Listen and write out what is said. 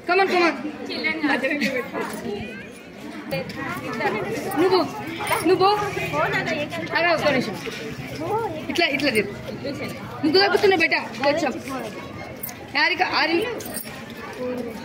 come on come on నువ్వు నువ్వు అలా ఒక్క నిమిషం ఇట్లా ఇట్లా తీరు ముగ్గు తగ్గుతున్నా బయట వచ్చాం యారిక ఆరి